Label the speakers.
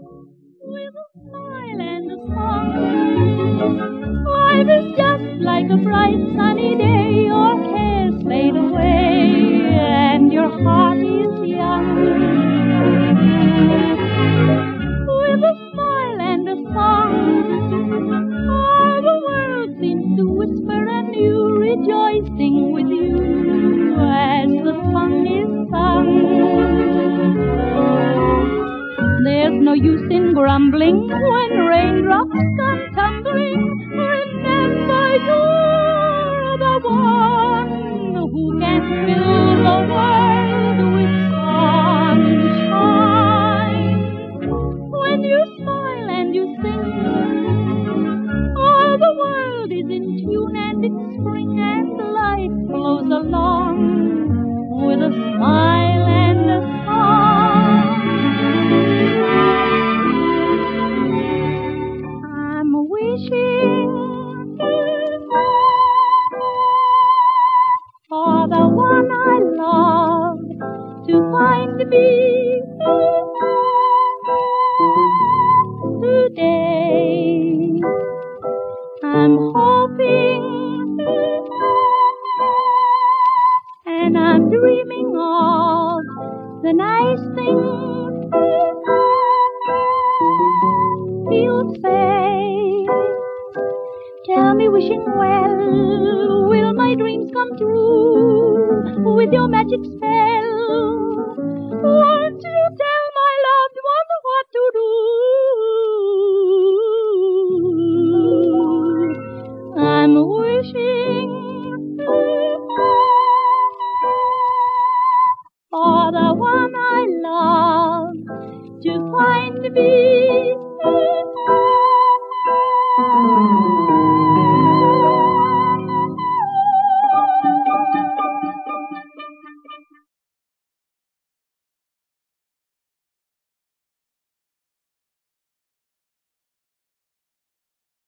Speaker 1: with a smile and a song. Life is just like a bright sunny day. Your cares fade away and your heart is young. With a smile and a song, all the world seems to whisper anew, rejoicing with you as the song is sung. There's no use in grumbling when raindrops come tumbling. Remember you're the one who can fill the world with sunshine. When you smile and you sing, all the world is in tune and it's spring and life flows along with a smile and a song. I'm wishing for the one I love to find me today. I'm hoping and I'm dreaming of the nice things he'll say. Tell me, wishing well, will my dreams come true with your magic spell? Won't you tell my loved one what to do? I'm wishing for the one I love to find me